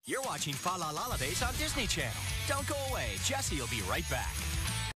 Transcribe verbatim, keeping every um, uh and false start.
You're watching Fa-La-La-Lidays on Disney Channel. Don't go away. Jessie will be right back.